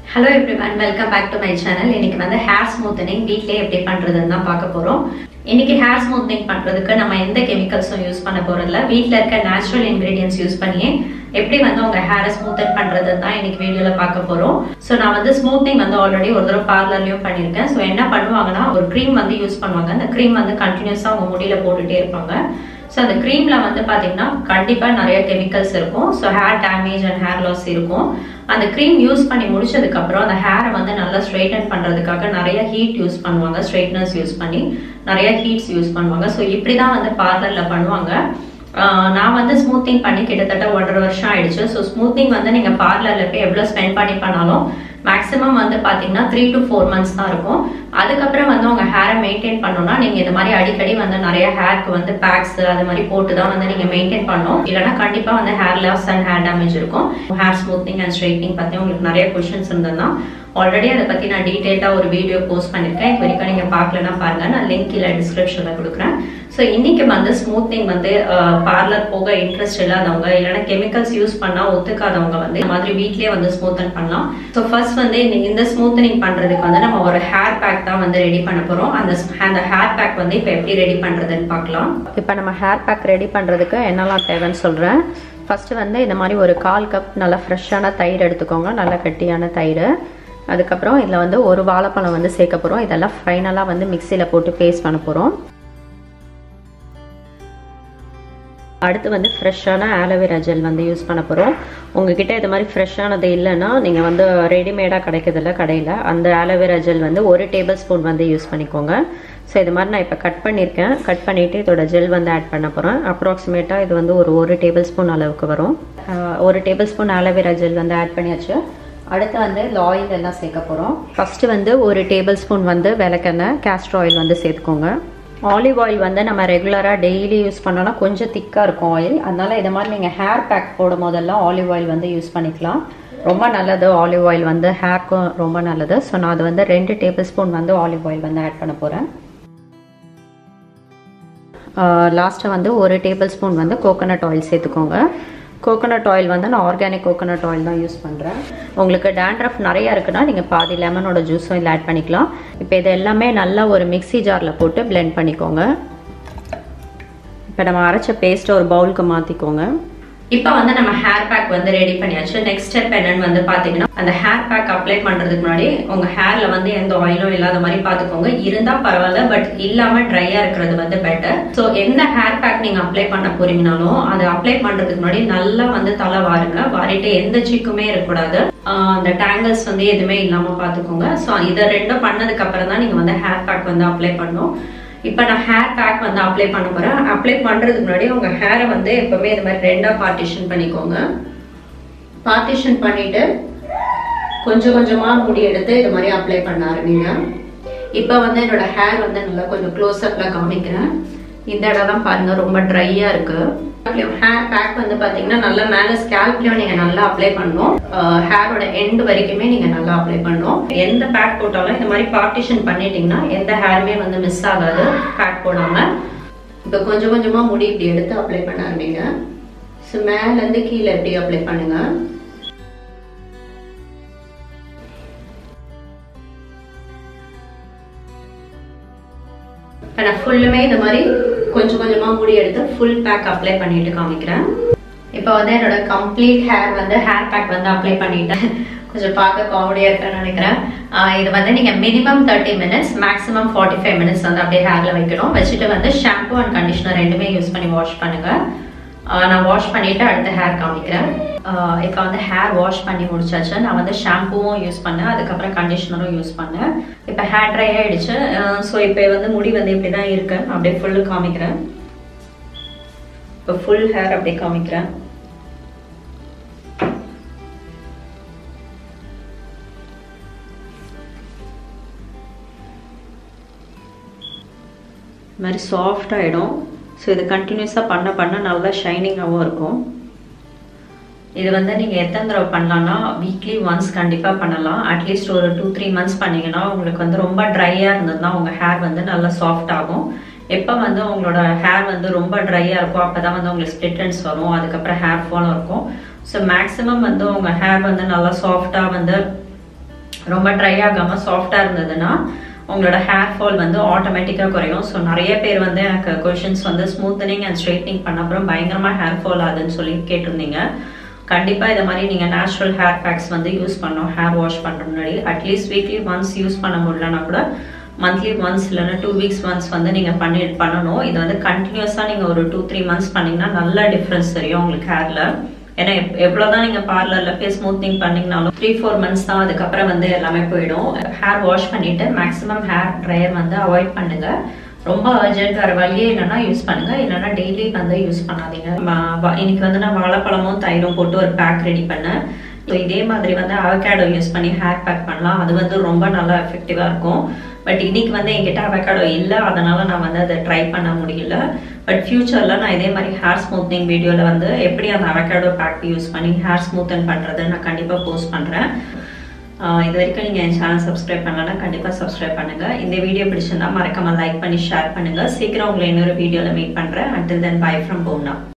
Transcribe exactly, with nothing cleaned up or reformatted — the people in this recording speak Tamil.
Hello everyone, welcome back to my channel. இன்னைக்கு வந்து hair smoothing வீட்லயே எப்படி பண்றதுன்னு தான் பார்க்க போறோம். இன்னைக்கு hair smoothing பண்றதுக்கு நம்ம எந்த கெமிக்கல்ஸும் யூஸ் பண்ண போறதில்ல. வீட்ல இருக்க natural ingredients யூஸ் பண்ணி எப்படி வந்து உங்க ஹேரை ஸ்மூத்தன் பண்றது தான் இன்னைக்கு வீடியோல பார்க்க போறோம். சோ நான் வந்து ஸ்மூத்திங் வந்து ஆல்ரெடி ஒரு தடவை பார்லர்லயும் பண்ணிருக்கேன். சோ என்ன பண்ணுவாங்கன்னா ஒரு க்ரீம் வந்து யூஸ் பண்ணுவாங்க. அந்த க்ரீம் வந்து கண்டினியூஸா உங்க முடியில போட்டுட்டே இருப்பாங்க. சோ அந்த க்ரீம்ல வந்து பாத்தீங்கன்னா கண்டிப்பா நிறைய கெமிக்கல்ஸ் இருக்கும். So hair damage and hair loss இருக்கும். அந்த க்ரீம் யூஸ் பண்ணி முடிச்சதுக்கு அப்புறம் அந்த ஹேரை வந்து நல்லா ஸ்ட்ரைட்டன் பண்றதுக்காக நிறைய ஹீட் யூஸ் பண்ணுவாங்க. ஸ்ட்ரைட்னர்ஸ் யூஸ் பண்ணி நிறைய ஹீட்ஸ் யூஸ் பண்ணுவாங்க. ஸோ இப்படிதான் வந்து பார்லர்ல பண்ணுவாங்க. நான் வந்து ஸ்மூத்திங் பண்ணி கிட்டத்தட்ட ஒன்றரை வருஷம் ஆயிடுச்சு. ஸோ ஸ்மூத்திங் வந்து நீங்க பார்லர்ல போய் எவ்வளவு ஸ்பெண்ட் பண்ணி பண்ணாலும் மேக்ஸிமம் வந்து பாத்தீங்கன்னா த்ரீ டு ஃபோர் மந்த்ஸ் தான் இருக்கும். அதுக்கப்புறம் வந்து உங்க ஹேரை மெயின்டைன் பண்ணணும்னா நீங்க இந்த மாதிரி அடிக்கடி வந்து நிறைய ஹேருக்கு வந்து பேக்ஸ் அது மாதிரி போட்டு தான் வந்து நீங்க மெயின்டைன் பண்ணணும். இல்லைன்னா கண்டிப்பா வந்து hair loss and hair damage இருக்கும். ஹேர் ஸ்மூத்திங் அண்ட் ஸ்ட்ரைட்னிங் பத்தி உங்களுக்கு நிறைய கொஸ்டின்ஸ் இருந்ததுன்னா ஆல்ரெடி அதை பத்தி நான் டீடைலா ஒரு வீடியோ போஸ்ட் பண்ணிருக்கேன். இது வரைக்கும் நீங்க பாக்கலன்னா பாருங்க, நான் லிங்க் கீழே டிஸ்கிரிப்ஷன்ல கொடுக்குறேன். ஸோ இன்னைக்கு வந்து ஸ்மூத்திங் வந்து பார்லர் போக இன்ட்ரெஸ்ட் இல்லாதவங்க இல்லைன்னா கெமிக்கல்ஸ் யூஸ் பண்ணா ஒத்துக்காதவங்க வந்து இந்த மாதிரி வீட்லயே வந்து ஸ்மூத்தன் பண்ணலாம். ஸோ ஃபர்ஸ்ட் வந்து இந்த ஸ்மூத்தனிங் பண்றதுக்கு வந்து நம்ம ஒரு ஹேர் பேக் தான் வந்து ரெடி பண்ண போறோம். அந்த அந்த ஹேர் பேக் வந்து இப்போ எப்படி ரெடி பண்றதுன்னு பார்க்கலாம். இப்போ நம்ம ஹேர் பேக் ரெடி பண்றதுக்கு என்னெல்லாம் தேவைன்னு சொல்றேன். ஃபர்ஸ்ட் வந்து இந்த மாதிரி ஒரு கால் கப் நல்லா ஃப்ரெஷ்ஷான தயிர் எடுத்துக்கோங்க, நல்லா கட்டியான தயிர். அதுக்கப்புறம் இதில் வந்து ஒரு வாழைப்பழம் வந்து சேர்க்க போகிறோம். இதெல்லாம் ஃபைனலாக வந்து மிக்சியில் போட்டு பேஸ்ட் பண்ண போகிறோம். அடுத்து வந்து ஃப்ரெஷ்ஷான ஆலோவேரா ஜெல் வந்து யூஸ் பண்ண போகிறோம். உங்ககிட்ட இது மாதிரி ஃப்ரெஷ்ஷானது இல்லைன்னா நீங்கள் வந்து ரெடிமேடாக கிடைக்கிறதில்ல கடையில், அந்த ஆலோவேரா ஜெல் வந்து ஒரு டேபிள் ஸ்பூன் வந்து யூஸ் பண்ணிக்கோங்க. ஸோ இது மாதிரி நான் இப்போ கட் பண்ணியிருக்கேன். கட் பண்ணிவிட்டு இதோட ஜெல் வந்து ஆட் பண்ண போகிறேன். அப்ராக்சிமேட்டாக இது வந்து ஒரு ஒரு டேபிள் ஸ்பூன் அளவுக்கு வரும். ஒரு டேபிள் ஸ்பூன் ஆலோவேரா ஜெல் வந்து ஆட் பண்ணியாச்சு. அடுத்து வந்து ஆயில் எல்லாம் சேர்க்க போகிறோம். ஃபஸ்ட்டு வந்து ஒரு டேபிள் ஸ்பூன் வந்து விளக்கெண்ணெய் கேஸ்டர் ஆயில் வந்து சேர்த்துக்கோங்க. ஆலிவ் ஆயில் வந்து நம்ம ரெகுலராக டெய்லி யூஸ் பண்ணோன்னா கொஞ்சம் திக்காக இருக்கும் ஆயில். அதனால் இதை மாதிரி நீங்கள் ஹேர் பேக் போடும் போதெல்லாம் ஆலிவ் ஆயில் வந்து யூஸ் பண்ணிக்கலாம். ரொம்ப நல்லது ஆலிவ் ஆயில் வந்து ஹேர்க்கும் ரொம்ப நல்லது. ஸோ நான் அது வந்து ரெண்டு டேபிள் ஸ்பூன் வந்து ஆலிவ் ஆயில் வந்து ஆட் பண்ண போகிறேன். லாஸ்ட்டாக வந்து ஒரு டேபிள் ஸ்பூன் வந்து கோகோனட் ஆயில் சேர்த்துக்கோங்க. கோகோனட் ஆயில் வந்து நான் ஆர்கானிக் கோகோனட் ஆயில் தான் யூஸ் பண்ணுறேன். உங்களுக்கு டேண்ட்ரஃப் நிறையா இருக்குன்னா நீங்கள் பாதி லெமனோட ஜூஸும் இதில் ஆட் பண்ணிக்கலாம். இப்போ இது எல்லாமே நல்லா ஒரு மிக்சி ஜாரில் போட்டு பிளெண்ட் பண்ணிக்கோங்க. இப்போ நம்ம அரைச்ச பேஸ்ட்டை ஒரு பவுலுக்கு மாற்றிக்கோங்க. இப்போ வந்து நம்ம ஹேர் பேக் வந்து ரெடி பண்ணியாச்சு. நெக்ஸ்ட் ஸ்டெப் என்னன்னு வந்து பாத்தீங்கன்னா அந்த ஹேர் பேக் அப்ளை பண்றதுக்கு முன்னாடி உங்க ஹேர்ல வந்து எந்த ஆயிலும் இல்லாத மாதிரி பாத்துக்கோங்க. இருந்தா பரவாயில்ல, பட் இல்லாம ட்ரையா இருக்கிறது வந்து பெட்டர். ஸோ எந்த ஹேர் பேக் நீங்க அப்ளை பண்ண போறீங்கனாலும் அதை அப்ளை பண்றதுக்கு முன்னாடி நல்லா வந்து தலை வாருங்க. வாரிட்டு எந்த சிக்குமே இருக்கக்கூடாது. அந்த டேங்கிள்ஸ் வந்து எதுவுமே இல்லாம பாத்துக்கோங்க. ஸோ இதை ரெண்டும் பண்ணதுக்கு அப்புறம் தான் நீங்க வந்து ஹேர் பேக் வந்து அப்ளை பண்ணணும். இப்போ நான் ஹேர் பேக் வந்து அப்ளை பண்ண போறேன். அப்ளை பண்றதுக்கு முன்னாடி உங்க ஹேரை வந்து எப்பவுமே இது மாதிரி ரெண்டா பார்ட்டிஷன் பண்ணிக்கோங்க. பார்ட்டிஷன் பண்ணிட்டு கொஞ்சம் கொஞ்சமா முடி எடுத்து இது மாதிரி அப்ளை பண்ண ஆரம்பிங்க. இப்போ வந்து என்னோட ஹேர் வந்து நல்லா கொஞ்சம் க்ளோஸ் அப்ல காமிக்கிறேன். இந்த இடம்லாம் பாருங்க ரொம்ப ட்ரையா இருக்கு. ஹேர் பேக் வந்து பாத்தீங்கன்னா நல்லா மேல ஸ்கேல்ப்லயும் நீங்க நல்லா அப்ளை பண்ணணும். ஹேரோட எண்ட் வரைக்குமே நீங்க நல்லா அப்ளை பண்ணணும். எந்த பேக் போட்டாலும் இந்த மாதிரி பார்ட்டிஷன் பண்ணிட்டீங்கன்னா எந்த ஹேருமே வந்து மிஸ் ஆகாது பேக் போடாம. இப்போ கொஞ்சம் கொஞ்சமா முடி இப்படி எடுத்து அப்ளை பண்ண ஆரம்பிங்க. ஸோ மேல இருந்து கீழே எப்படி அப்ளை பண்ணுங்க. நான் ஃபுல்லுமே இந்த மாதிரி கொஞ்சம் கொஞ்சமா முடி எடுத்து ஃபுல் பேக் அப்ளை பண்ணிட்டு காமிக்கிறேன். இப்போ வந்து என்னோட கம்ப்ளீட் ஹேர் வந்து ஹேர் பேக் வந்து அப்ளை பண்ணிட்டேன். கொஞ்சம் பார்க்க காமெடியா இருக்குன்னு நினைக்கிறேன். இது வந்து நீங்க minimum thirty minutes maximum forty five minutes வந்து அப்படியே ஹேர்ல வைக்கணும். வச்சுட்டு வந்து ஷாம்பு அண்ட் கண்டிஷனர் ரெண்டுமே யூஸ் பண்ணி வாஷ் பண்ணுங்க. நான் வாஷ் பண்ணிட்டு அடுத்த ஹேர் காமிக்கிறேன். இப்போ வந்து ஹேர் வாஷ் பண்ணி முடிச்சாச்சு. நான் வந்து ஷாம்புவும் யூஸ் பண்ணேன், அதுக்கப்புறம் கண்டிஷனரும் யூஸ் பண்ணேன். இப்போ ஹேர் ட்ரை ஆயிடுச்சு. ஸோ இப்போ வந்து முடி வந்து இப்படி தான் இருக்கு. அப்படியே ஃபுல்லு காமிக்கிறேன். இப்போ ஃபுல் ஹேர் அப்படியே காமிக்கிறேன். இது மாதிரி சாஃப்ட் ஆகிடும். ஸோ இது கண்டினியூஸாக பண்ண பண்ண நல்லா ஷைனிங்காகவும் இருக்கும். இது வந்து நீங்கள் எத்தனை தடவை பண்ணலாம்னா வீக்லி ஒன்ஸ் கண்டிப்பாக பண்ணலாம். அட்லீஸ்ட் ஒரு டூ த்ரீ மந்த்ஸ் பண்ணிங்கன்னா உங்களுக்கு வந்து ரொம்ப ட்ரையாக இருந்ததுன்னா உங்கள் ஹேர் வந்து நல்லா சாஃப்ட் ஆகும். எப்போ வந்து உங்களோட ஹேர் வந்து ரொம்ப ட்ரையாக இருக்கும் அப்போ தான் வந்து உங்களுக்கு ஸ்ப்ளிட் எண்ட்ஸ் வரும், அதுக்கப்புறம் ஹேர் ஃபாலும் இருக்கும். ஸோ மேக்ஸிமம் வந்து உங்கள் ஹேர் வந்து நல்லா சாஃப்டாக வந்து ரொம்ப ட்ரை ஆகாமல் சாஃப்டாக இருந்ததுன்னா உங்களோட ஹேர் ஃபால் வந்து ஆட்டோமேட்டிக்காக குறையும். ஸோ நிறைய பேர் வந்து எனக்கு கொஷின்ஸ் வந்து ஸ்மூத்தனிங் அண்ட் ஸ்ட்ரைட்னிங் பண்ண அப்புறம் பயங்கரமாக ஹேர் ஃபால் ஆகுதுன்னு சொல்லி கேட்டிருந்தீங்க. கண்டிப்பாக இதை மாதிரி நீங்கள் நேச்சுரல் ஹேர் பேக்ஸ் வந்து யூஸ் பண்ணோம் ஹேர் வாஷ் பண்ணுற முன்னாடி. அட்லீஸ்ட் வீக்லி ஒன்ஸ் யூஸ் பண்ண முடியலன்னா கூட மந்த்லி ஒன்ஸ் இல்லைன்னா டூ வீக்ஸ் ஒன்ஸ் வந்து நீங்கள் பண்ணி பண்ணணும். இது வந்து கண்டினியூஸாக நீங்கள் ஒரு டூ த்ரீ மந்த்ஸ் பண்ணிங்கன்னா நல்ல டிஃப்ரென்ஸ் தெரியும் உங்களுக்கு ஹேரில். ஏன்னா எப் எவ்வளோதான் நீங்கள் பார்லரில் போய் ஸ்மூத்திங் பண்ணிங்கனாலும் த்ரீ ஃபோர் மந்த்ஸ் தான், அதுக்கப்புறம் வந்து எல்லாமே போயிடும். ஹேர் வாஷ் பண்ணிவிட்டு மேக்ஸிமம் ஹேர் ட்ரையர் வந்து அவாய்ட் பண்ணுங்கள். ரொம்ப அர்ஜென்ட் வேறு வழியே இல்லைன்னா யூஸ் பண்ணுங்கள், இல்லைன்னா டெய்லி வந்து யூஸ் பண்ணாதீங்க. இன்னைக்கு வந்து நான் வாழைப்பழமும் தயிரும் போட்டு ஒரு பேக் ரெடி பண்ணேன். ஸோ இதே மாதிரி வந்து அவகேடோ யூஸ் பண்ணி ஹேர் பேக் பண்ணலாம். அது வந்து ரொம்ப நல்லா எஃபெக்டிவாக இருக்கும். பட் இன்னைக்கு வந்து என்கிட்ட அவகேடோ இல்லை, அதனால நான் வந்து அதை ட்ரை பண்ண முடியல. பட் ஃபியூச்சரில் நான் இதே மாதிரி ஹேர் ஸ்மூத்னிங் வீடியோவில் வந்து எப்படி அந்த அவகேடோ பேக் யூஸ் பண்ணி ஹேர் ஸ்மூத்தன் பண்ணுறது நான் கண்டிப்பாக போஸ்ட் பண்ணுறேன். இது வரைக்கும் நீங்கள் என் சேனல் சப்ஸ்கிரைப் பண்ணலன்னா கண்டிப்பாக சப்ஸ்கிரைப் பண்ணுங்கள். இந்த வீடியோ பிடிச்சிருந்தா மறக்காமல் லைக் பண்ணி ஷேர் பண்ணுங்கள். சீக்கிரம் உங்களை இன்னொரு வீடியோவில் மீட் பண்ணுறேன். Until then bye from Poona.